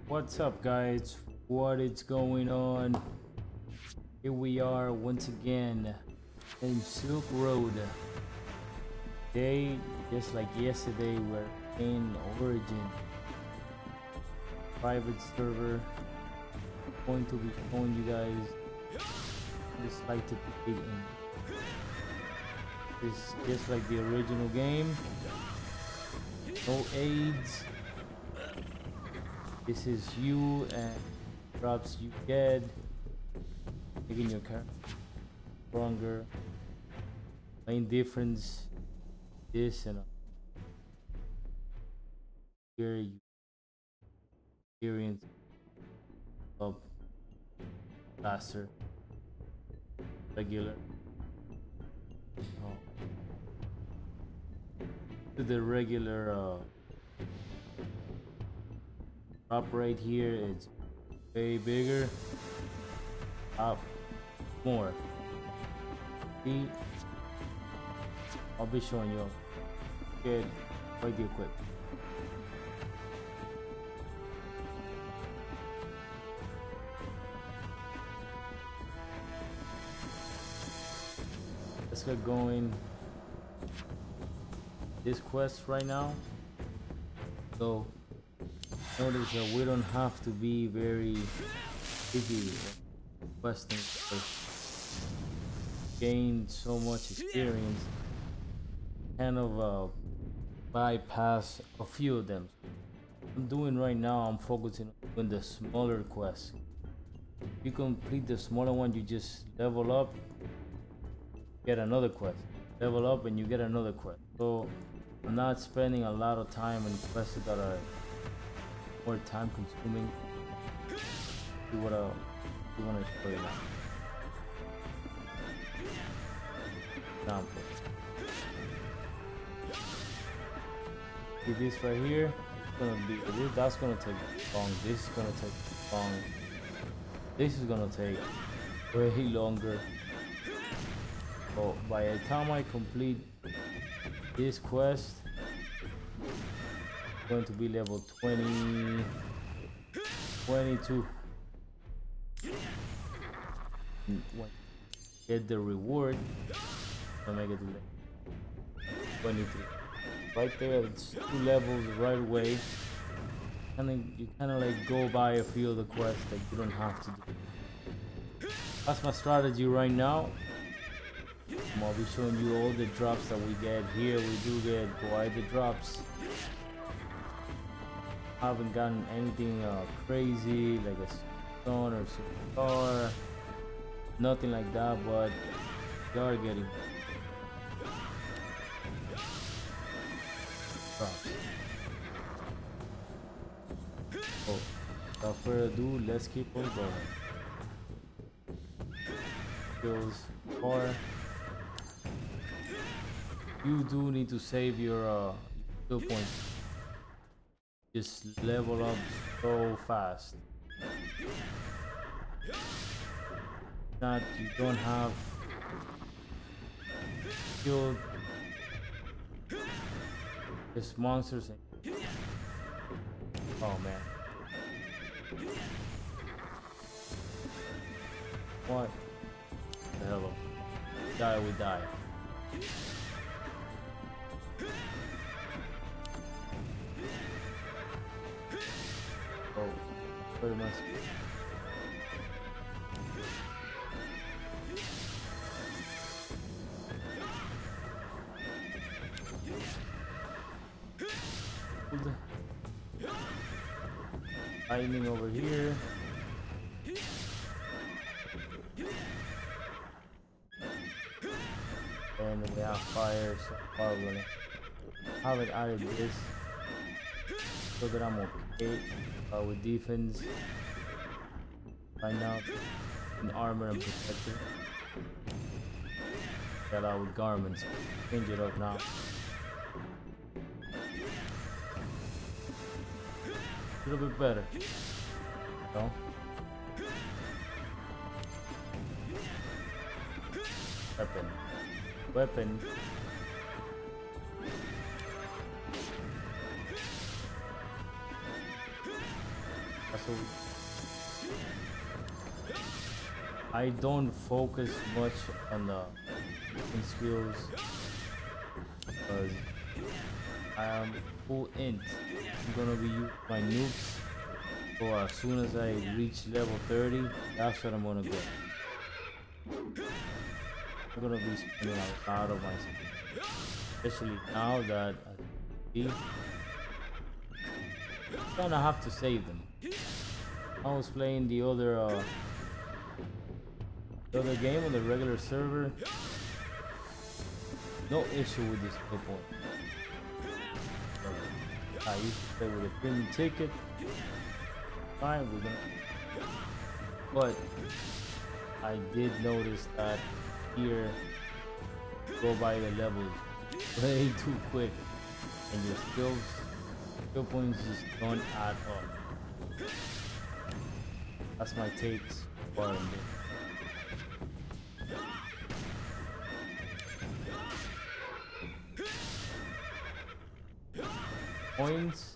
What's up, guys? What is going on? Here we are once again in Silk Road. Today, just like yesterday, we're in Origin private server. I'm going to be showing you guys just like to play in. It's just like the original game. No aids. This is you and drops you get, making your character stronger. Main difference, this and here you experience up faster, regular. To the regular drop right here, it's way bigger. Up more. See, I'll be showing you. Get right the equip. Let's get going. This quest right now. So notice that we don't have to be very picky questing to gain so much experience. Kind of bypass a few of them. I'm doing right now, I'm focusing on the smaller quests. If you complete the smaller one, you just level up, get another quest. Level up and you get another quest. So I'm not spending a lot of time on quests that are more time consuming. See what you want to show you now. Example. See this right here? It's gonna be that's gonna take long. This is gonna take long. This is gonna take way longer. So by the time I complete this quest, I'm going to be level 20, 22. And when I get the reward, I'll make it to 23. Right there, it's 2 levels right away. And you kind of like go by a few of the quests that you don't have to do. That's my strategy right now. I'll be showing you all the drops that we get here. We do get quite the drops. Haven't gotten anything crazy like a stone or superstar, nothing like that, but we are getting drops. So without further ado, let's keep on going. Skills bar. You do need to save your skill points. Just level up so fast. Not you don't have killed this monsters. Oh man. What the hell? Die, we die. Oh, pretty much. Lightning over here. And we have fire, so probably haven't added this so that I'm okay with defense right now in armor and protector. Got out with garments. Change it up now. A little bit better. So. Weapon. what I don't focus much on the skills because I am full int. I'm gonna be using my nukes. So as soon as I reach level 30, that's what I'm gonna get. I'm gonna be spending a lot of my skills, especially now that I kind of have to save them. I was playing the other game on the regular server. No issue with this skill point. I used to play with a premium ticket. Fine, we're gonna. But I did notice that here go by the levels way too quick, and your skill points just don't add up. That's my takes for it. Points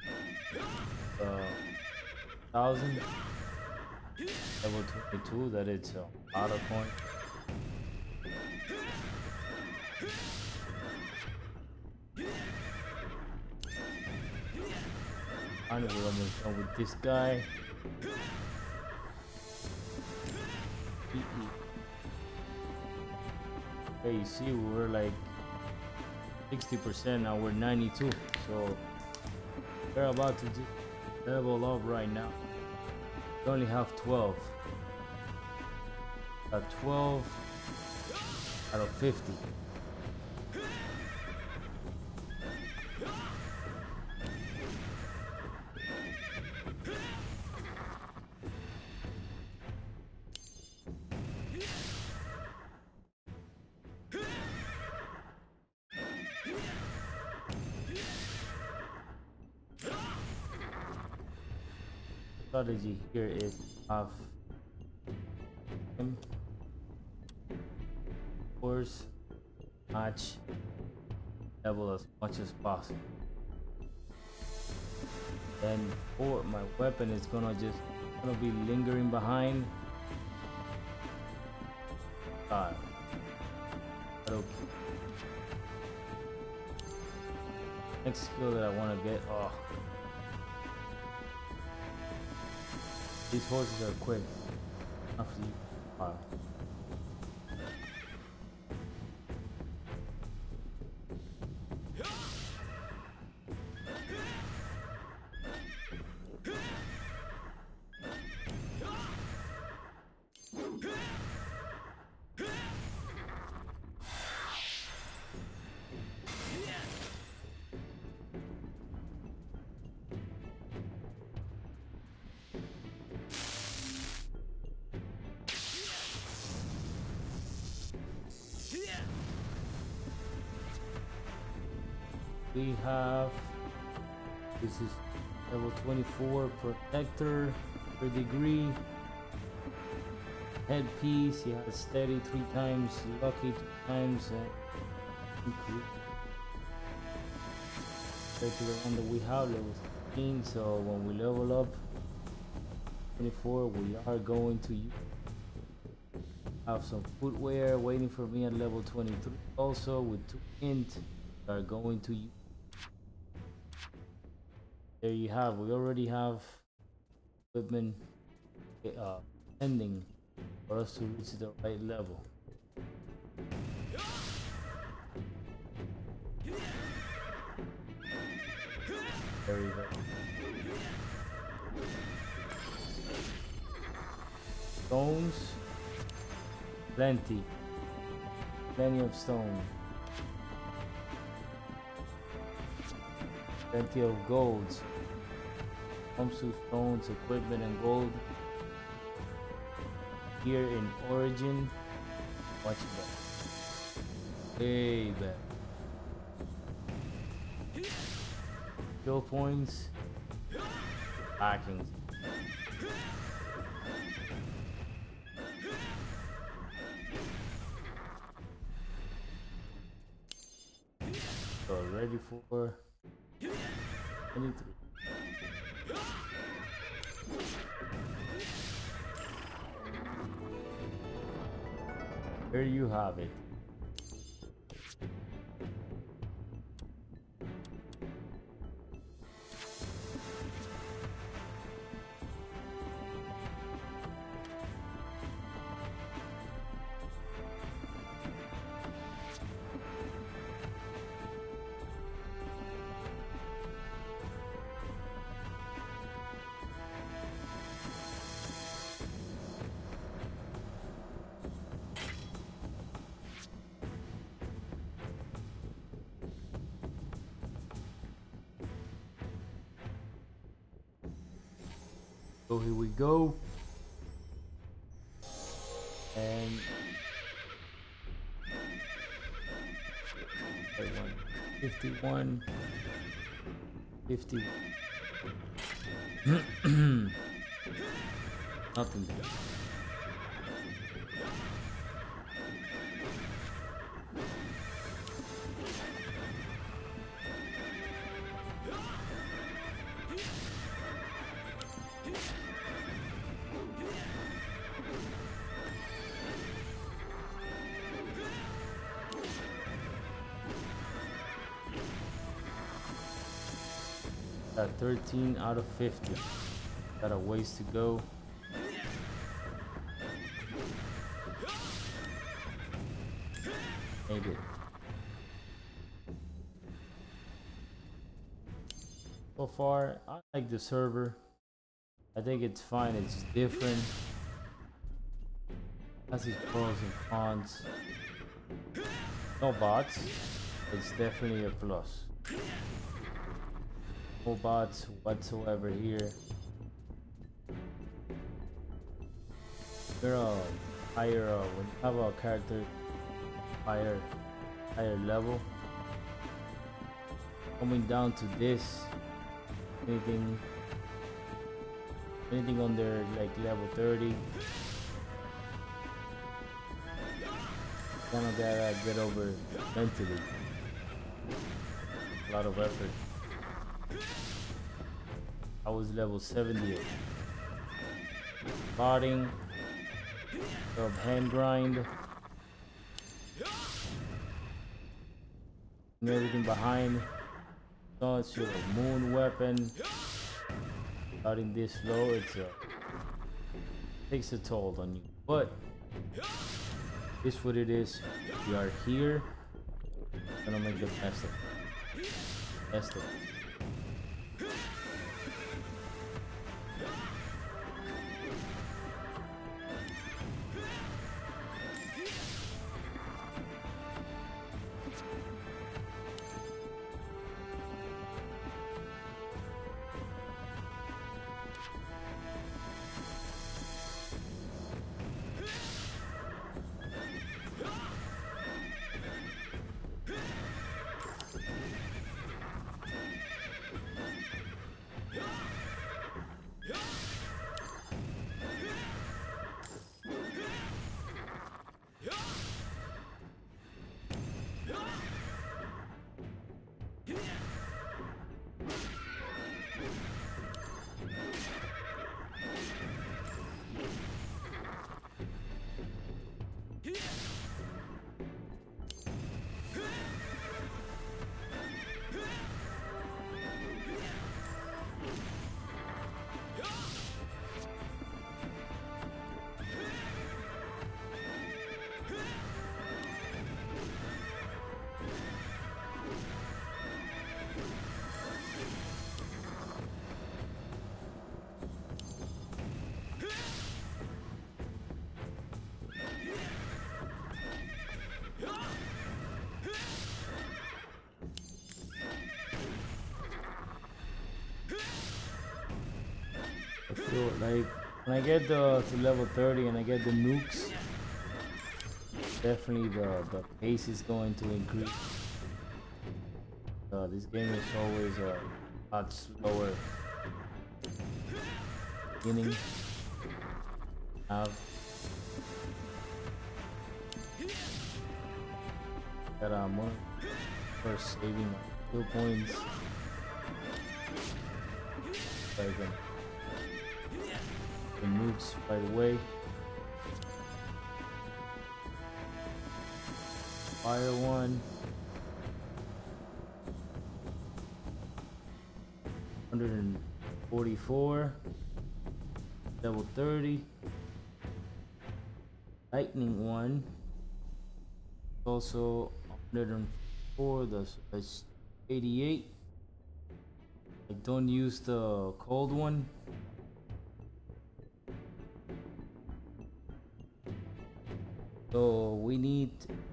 1,000 level 22, that it's auto point. I know we're almost done with this guy. Okay, you see we were like 60%, now we're 92, so we're about to level up right now. We only have 12. Got 12 out of 50. Strategy here is have him course match level as much as possible. Then for my weapon is gonna be lingering behind. Okay. Next skill that I want to get. Oh. These horses are quick. After you. We have, this is level 24 protector per degree. Headpiece, he has steady 3 times, lucky 2 times, and increase. Compared to the one that we have, level 16. So when we level up 24, we are going to have some footwear waiting for me at level 23. Also with 2 int, we are going to use. There you have, we already have equipment pending for us to reach the right level. Very good. Stones, plenty of stone. Plenty of golds. Comes to stones, equipment, and gold. Here in Origin, much better. Way better. Skill points, hackings. So ready for 23. there you have it. So here we go, and 51, 50. Nothing. Got 13 out of 50. Got a ways to go. Made it. So far, I like the server. I think it's fine. It's different. Has its pros and cons. No bots. It's definitely a plus. No bots whatsoever here. You're a higher when you have a character higher level, coming down to this, anything under like level 30, kind of gotta get over mentally. A lot of effort. I was level 78. Botting, hand grind, and everything behind. So it's your moon weapon. Starting this low, takes a toll on you. But it's what it is. We are here. Gonna make the best of it. Best of it. So like when I get to level 30 and I get the nukes, definitely the pace is going to increase. This game is always a lot slower beginning. Got more first saving my skill points. So I can the nukes right away. fire one. 144. Level 30. Lightning one. Also 104. That's 88. I don't use the cold one. So we need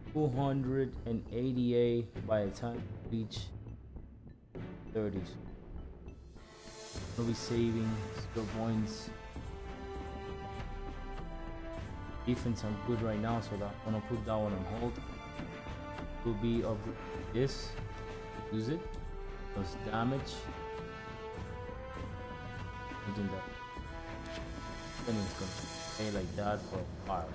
288 by the time we reach 30s. We'll be saving skill points. Defense I'm good right now, so that I'm gonna put that one on hold. Will be upgrade this. Use it. Does damage. Something that then it's gonna stay like that for a while.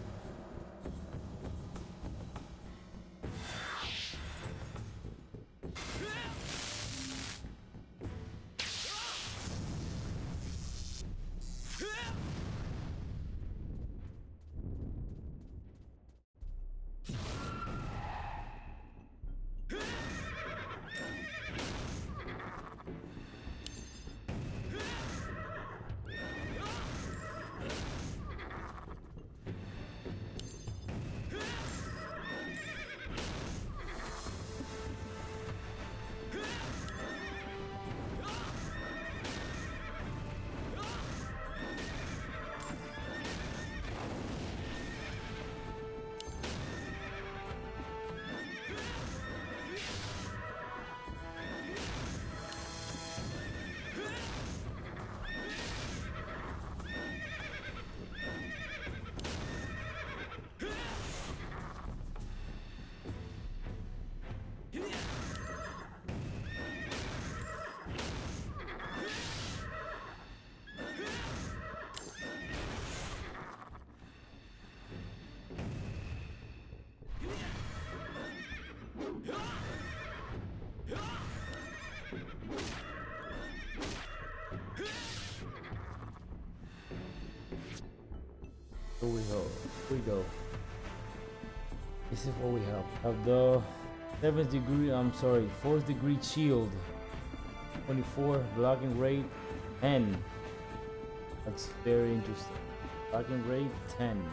Here we go. Here we go. This is what we have the 7th degree, I'm sorry, 4th degree shield. 24 blocking rate 10. That's very interesting. Blocking rate 10.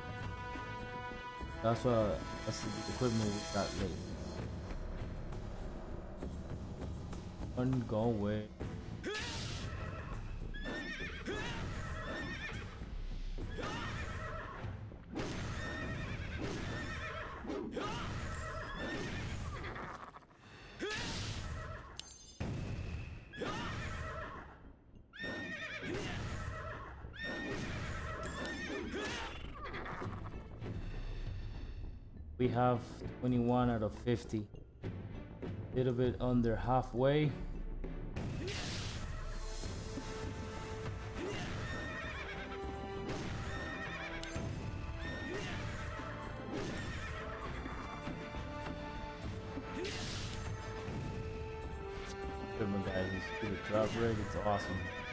That's the equipment we got late. One go away. We have 21 out of 50. A little bit under halfway. Equipment, guys, it's good drop rate, it's awesome.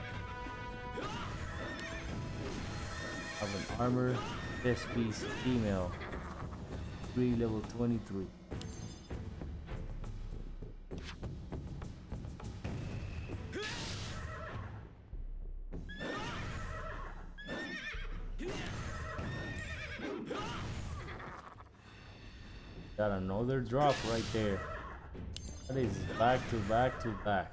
Have an armor, chest piece, female. Level 23. Got another drop right there. That is back to back to back.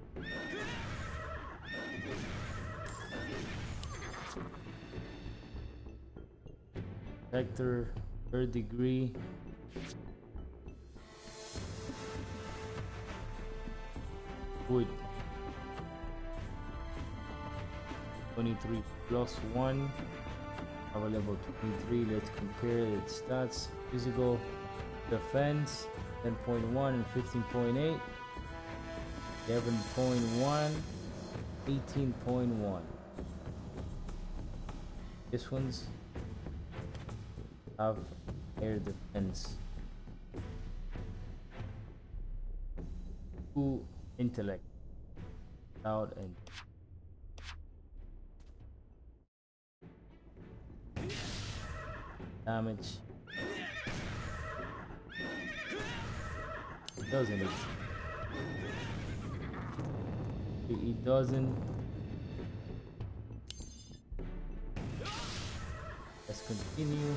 Sector 3rd degree. Wood. 23 plus 1. Have a level 23. Let's compare its stats. Physical defense 10.1 and 15.8. 11.1. 18.1. This one's have air defense. 2 intellect. Out and damage. doesn't it? It doesn't. Let's continue.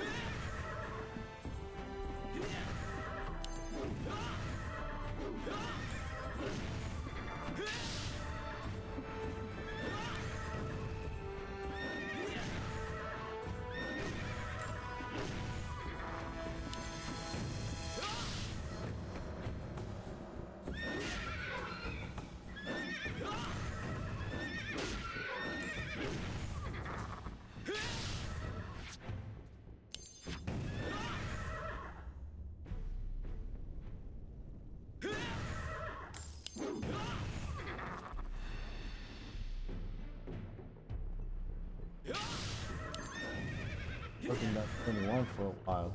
Looking at 21 for a while.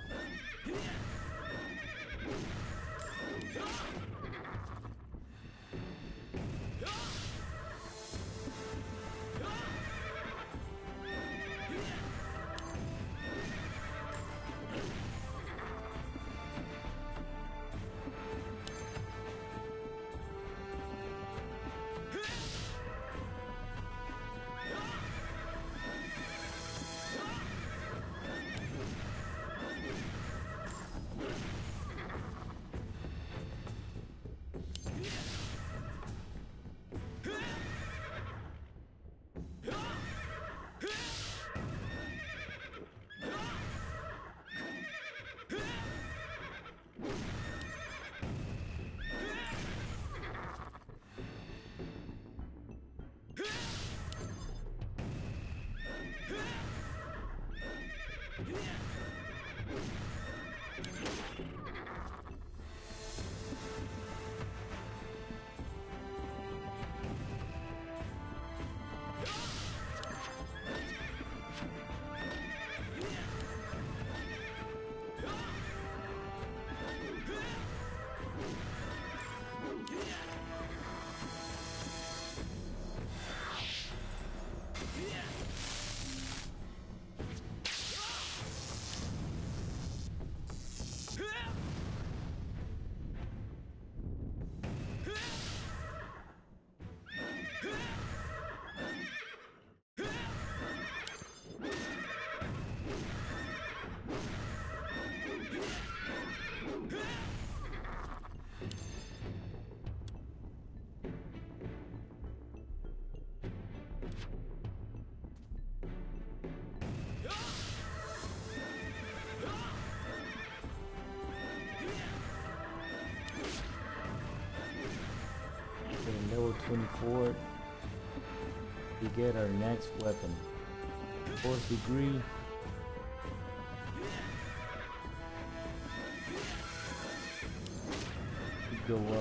Level 24, we get our next weapon. 4th degree. We go up.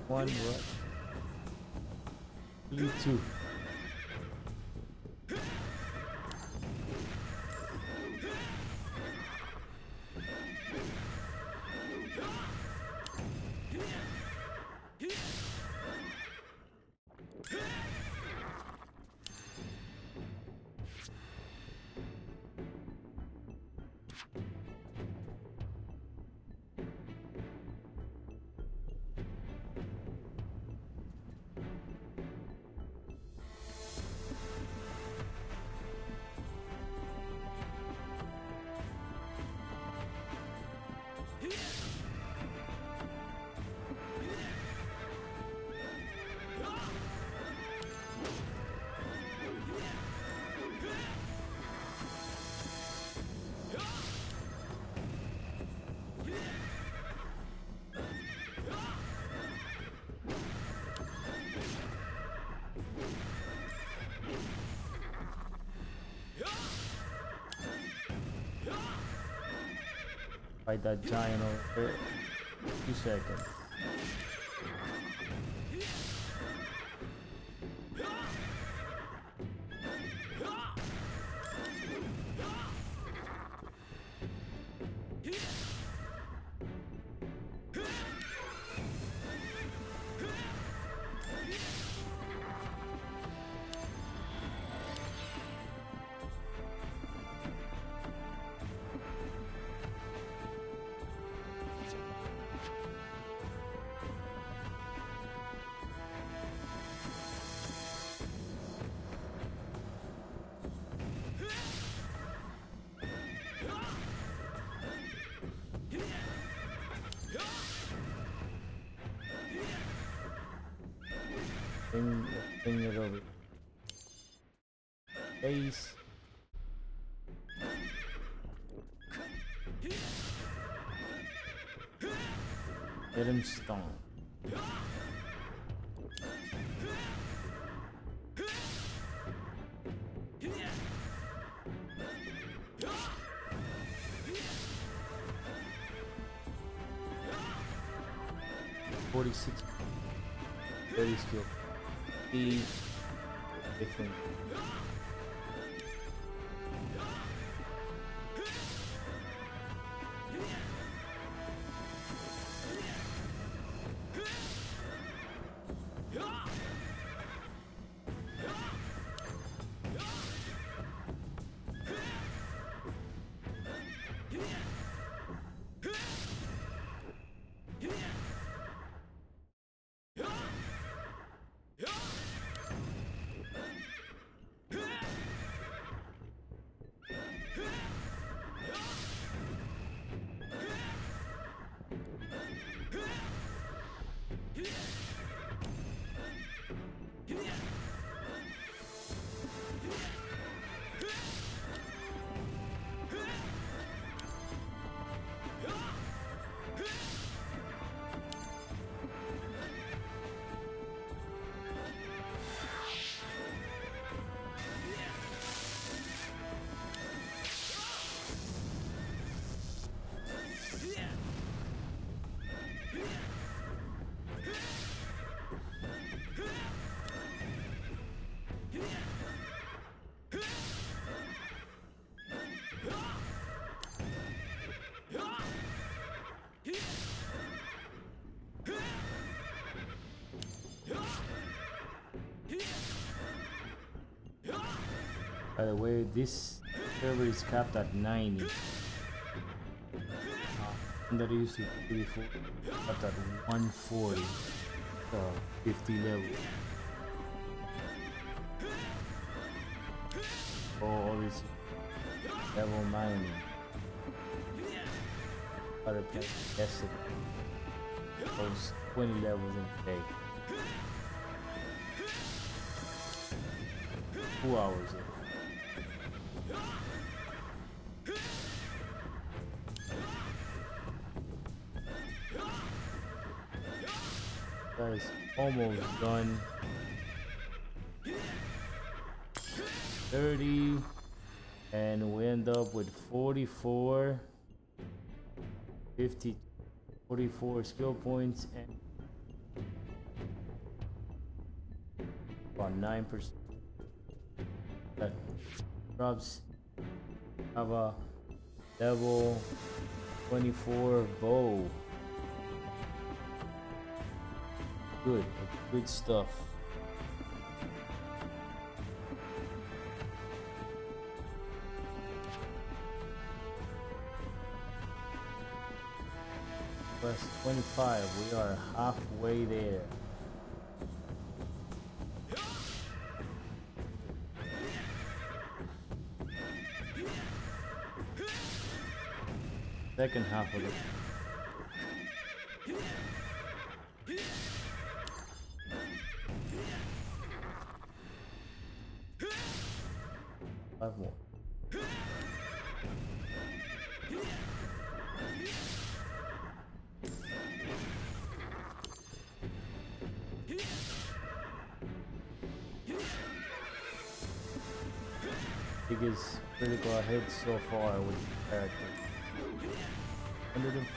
One, what? Only two. Fight that giant over there. 2 seconds. Bring it over. Base. Let him stone. $46. Very skilled. The different. By the way, this server is capped at 90. That used to be capped at 140. 50 level. Oh, obviously level 90. Other place tested those 20 levels in a day. 2 hours in. Guys, almost done. 30, and we end up with 44, 50, 44 skill points and about 9%. That drops. Have a level 24 bow. Good stuff. Quest 25, we are halfway there. Second half of it. Five more. Biggest critical hit so far with the character. 100.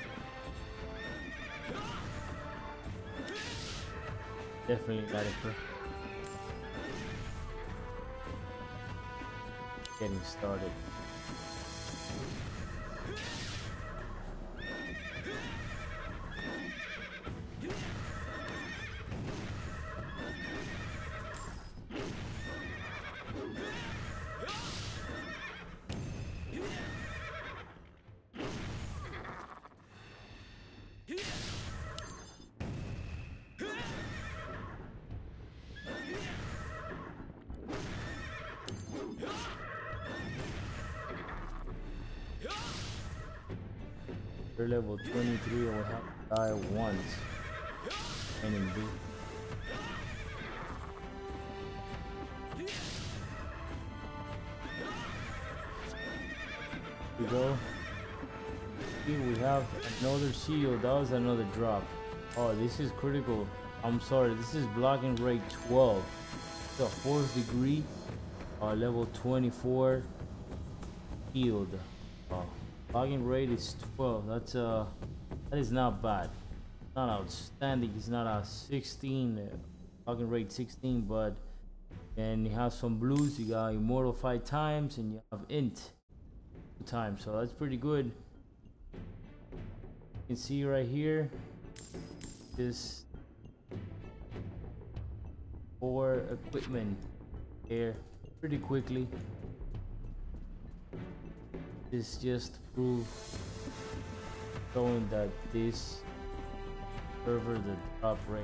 Definitely not it. Getting started. We're level 23 and we have to die once. Enemy. We go. Here we have another shield. That was another drop. Oh, this is critical. I'm sorry, this is blocking rate 12. It's a 4th degree. Level 24 shield. Blocking rate is 12. That is not bad. Not outstanding. It's not a 16. Blocking rate 16, but then you have some blues. You got immortal 5 times, and you have int 2 times. So that's pretty good. You can see right here. This 4 equipment here pretty quickly. This just proves showing that this server the drop rate.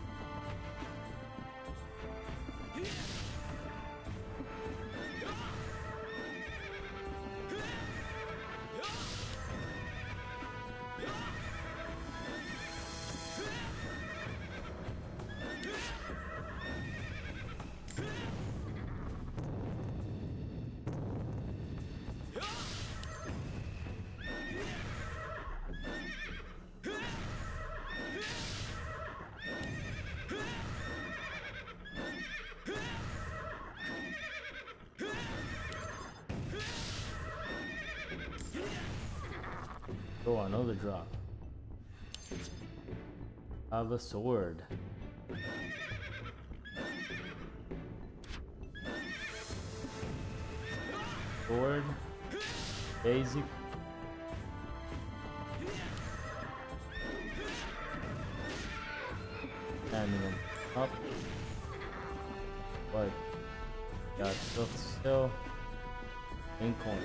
Oh, another drop. Have a sword. Sword. Basic. Standing up. But got stuff to sell. And coin.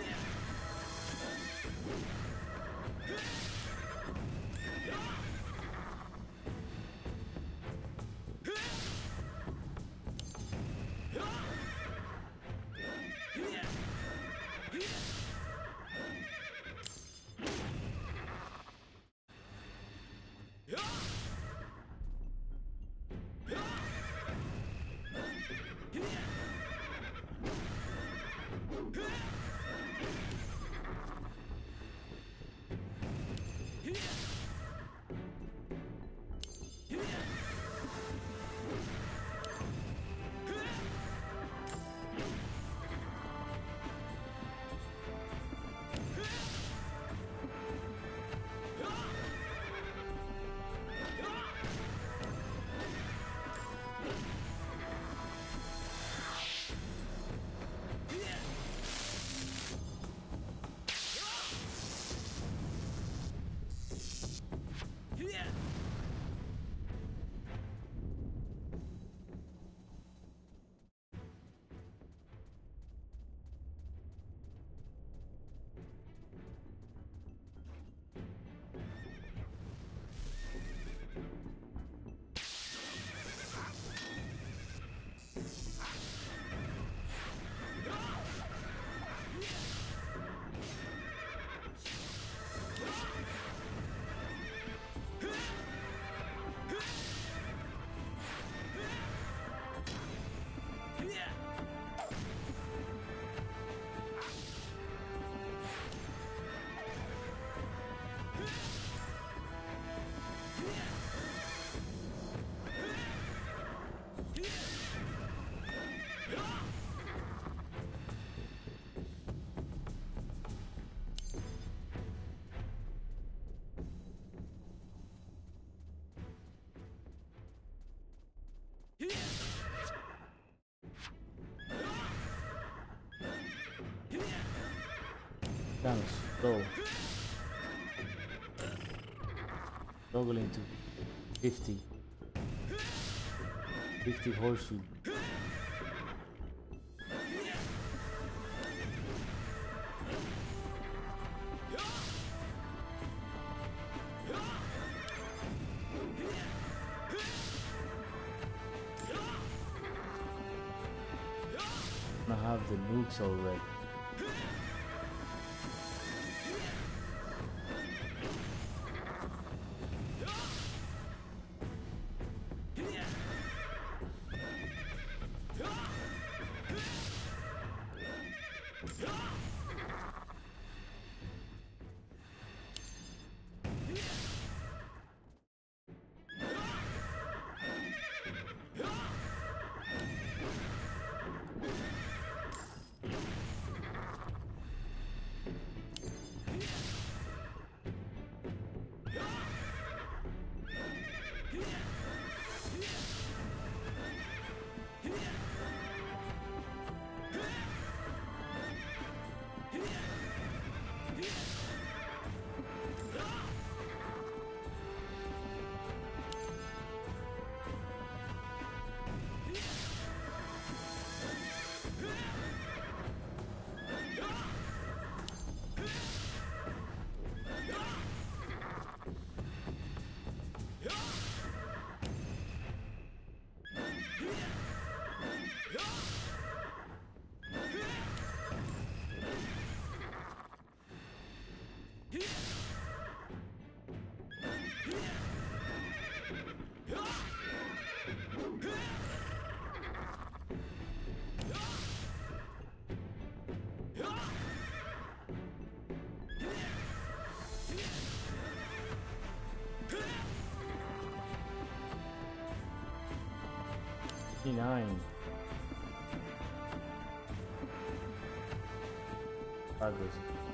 kind of slow. Struggling to 50 horseshoe. I have the nukes already. Nine. Progress.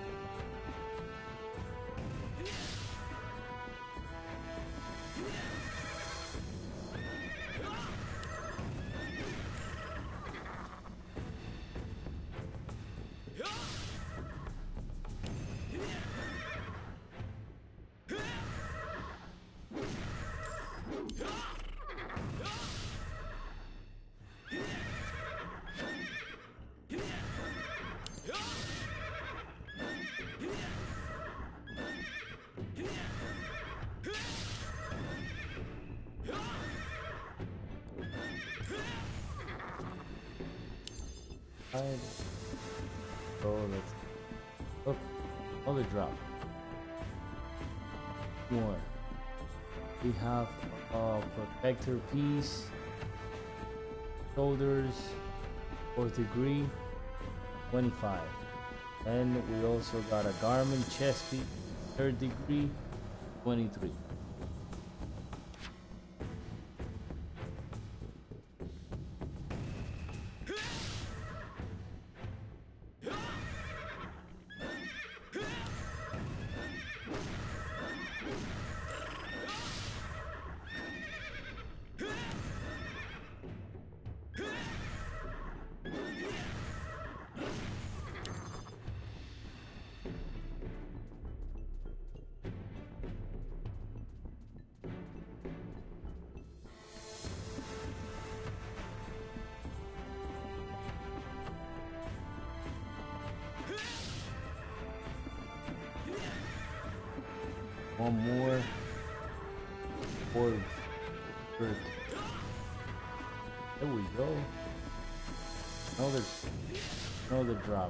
So let's look. Another drop. More. We have a protector piece, shoulders, 4th degree, 25. And we also got a garment chest piece, 3rd degree, 23. One more. Fourth. There we go. Another drop.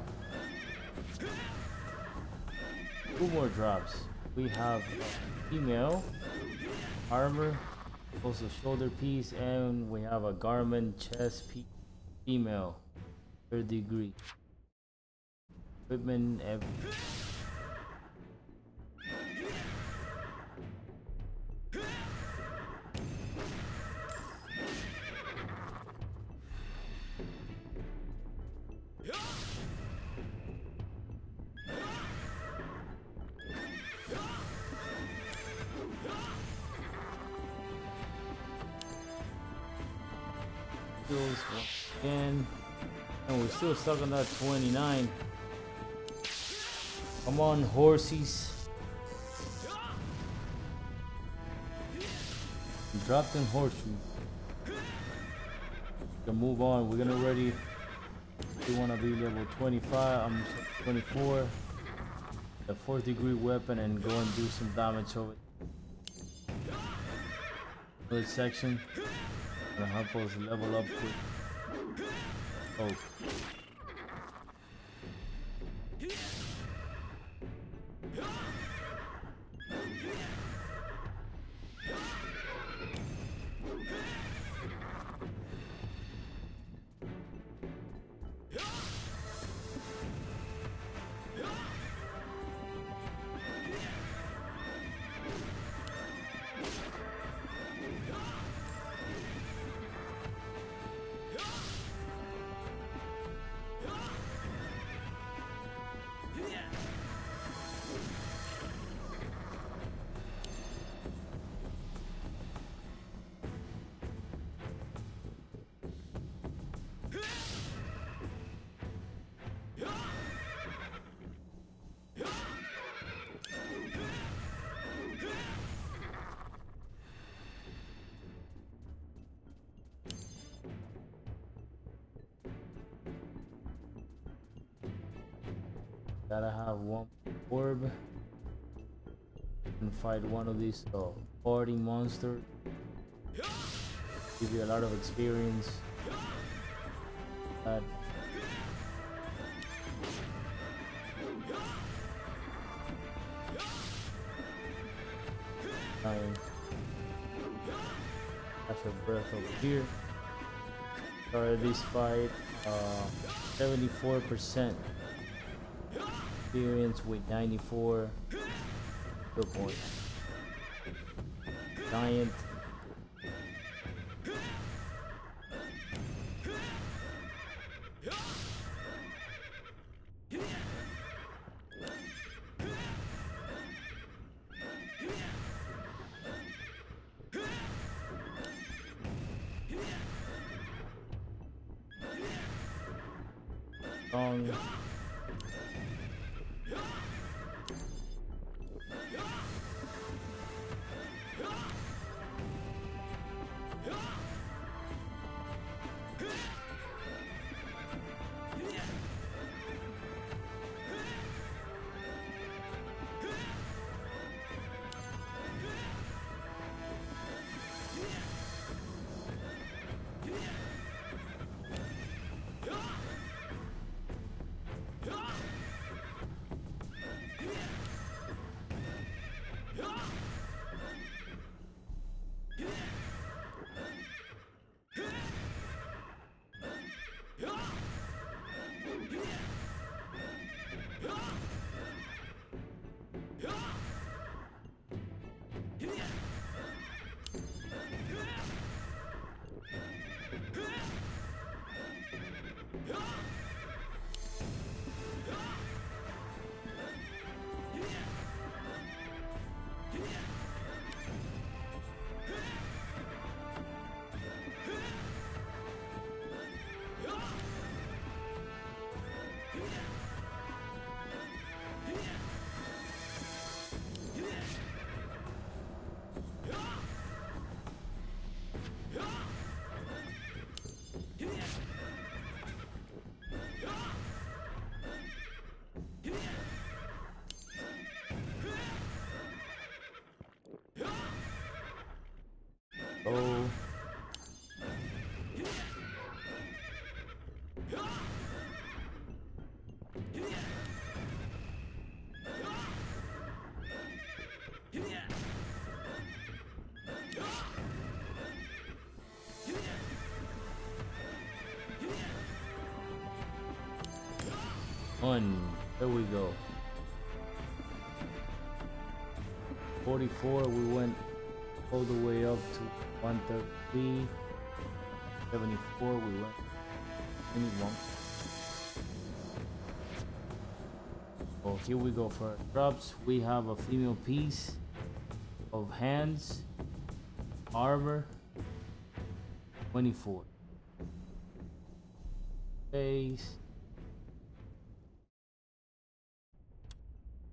2 more drops. We have female armor, also shoulder piece, and we have a garment chest piece, female, 3rd degree. Equipment. Again, and we're still stuck on that 29. Come on, horsies. Drop them horseshoes. To move on, we're gonna ready. We wanna be level 25. I'm 24. The 4th degree weapon and go and do some damage over this section. Gonna help us level up quick. Oh. Gotta have one orb and fight one of these party monsters. Give you a lot of experience. After breath over here. Started this fight 74% experience with 94 skill points. Giant. Strong. Oh. There we go. 44, we went all the way up to 133. 74, we went 21. Oh, here we go for our drops. We have a female piece of hands, armor, 24. Face.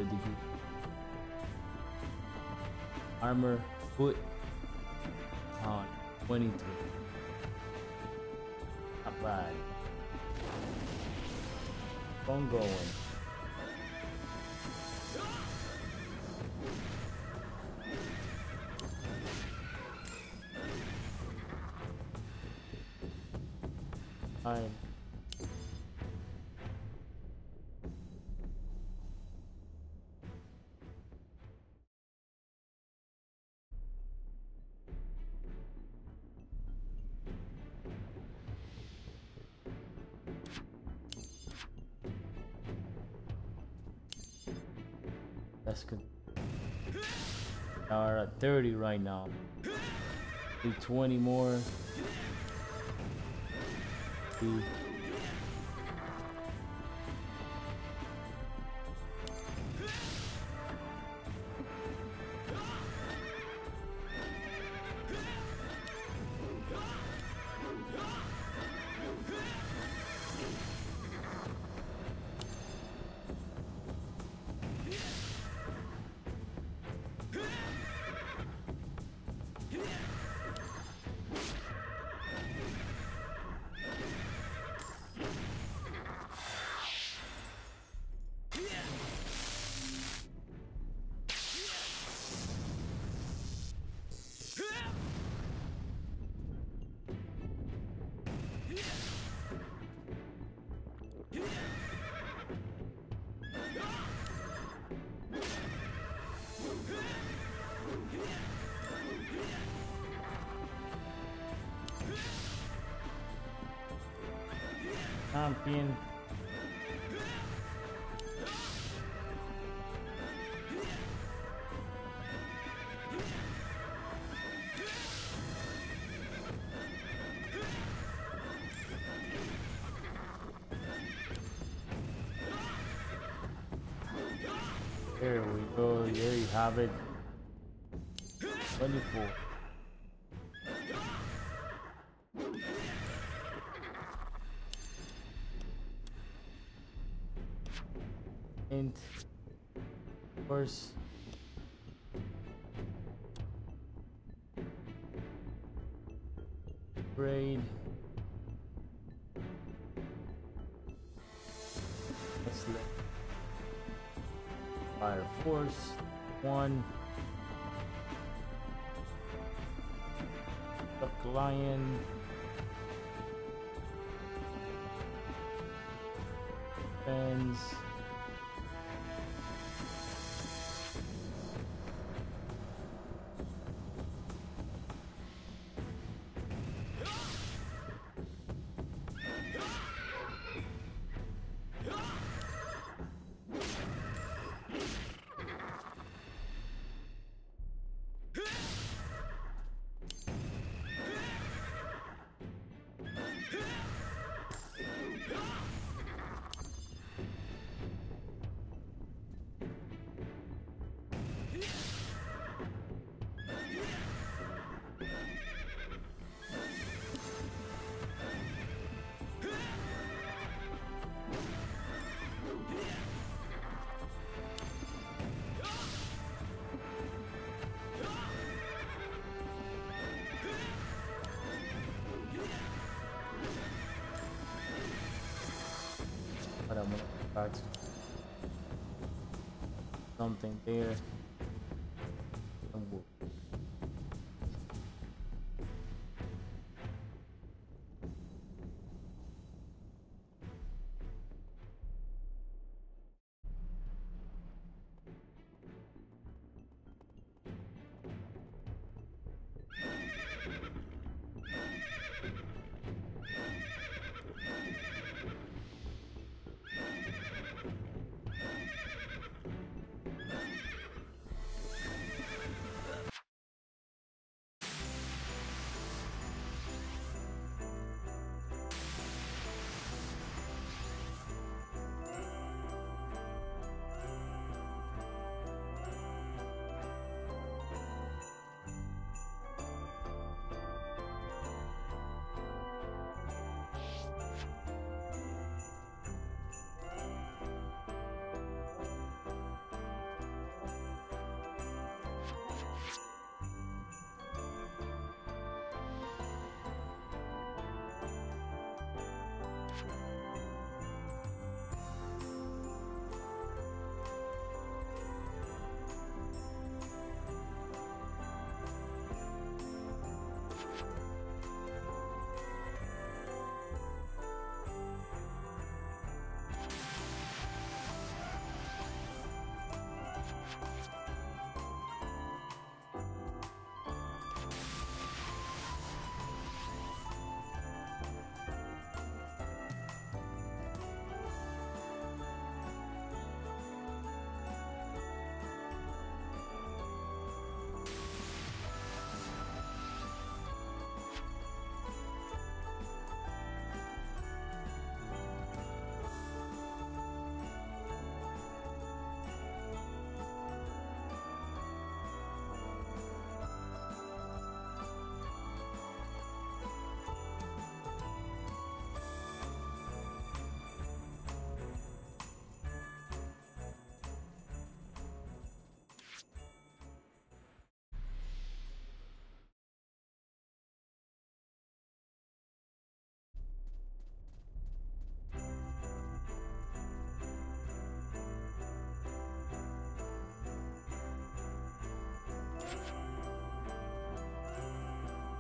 degree. Armor foot on 23. Not bad. Phone going. Fine. That's good. We are at 30 right now. Do 20 more. Do champion. There we go. There you have it. 24. And of course, grade. Let's let Fire Force 1. Duck Lion. Fens. But I'm gonna back something there. And we'll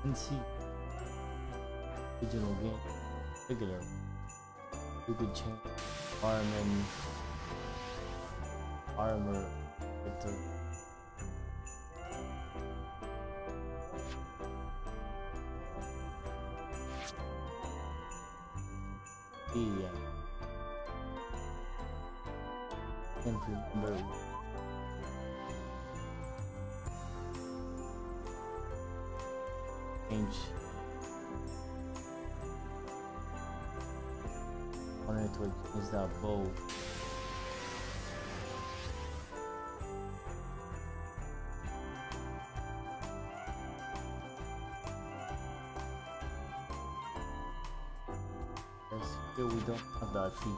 can see original game regular. You could change environment, armor, etc. Yeah, can't remember. Change. Wanted to change that bow. Yes, here we don't have that feat.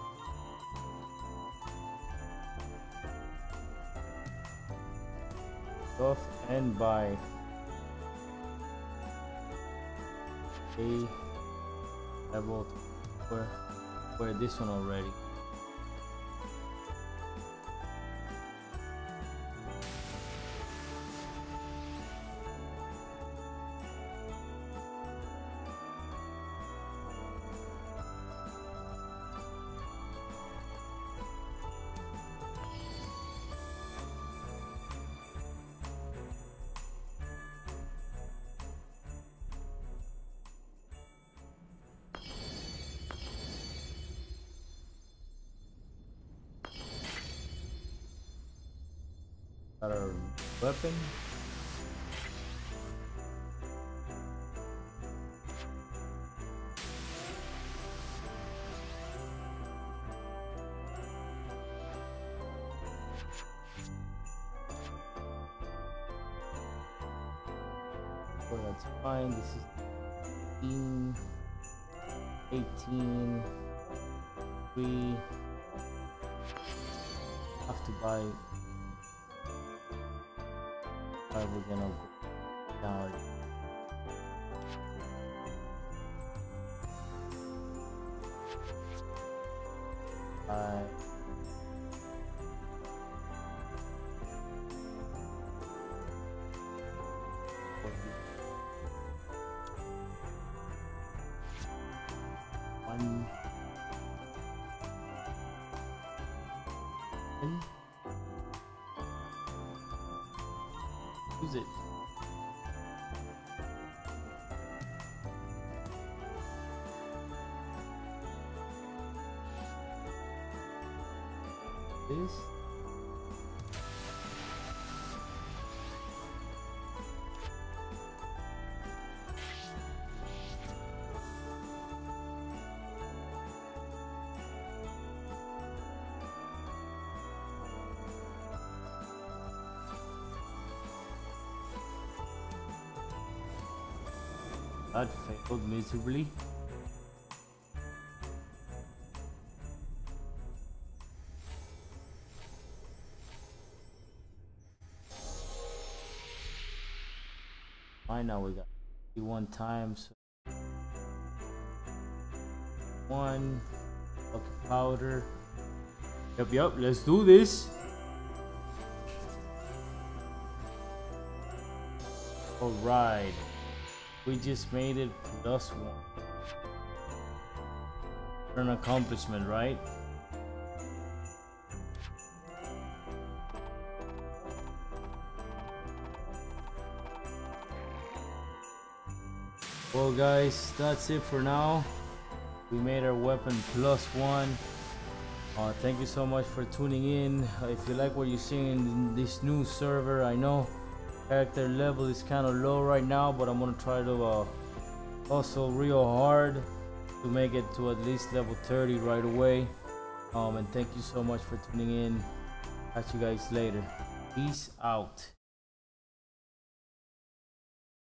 Off and by a level where this one already. Got our weapon. Oh, that's fine. This is 18, 3. Have to buy. We're gonna go down. One. Use it. This. That failed miserably. Fine, now we got 51 times. 1 bucket powder. Yep, let's do this. All right. We just made it +1. An accomplishment, right? Well guys, that's it for now. We made our weapon +1. Thank you so much for tuning in. If you like what you're seeing in this new server, I know character level is kind of low right now, but I'm gonna try to hustle real hard to make it to at least level 30 right away. And thank you so much for tuning in. Catch you guys later. Peace out.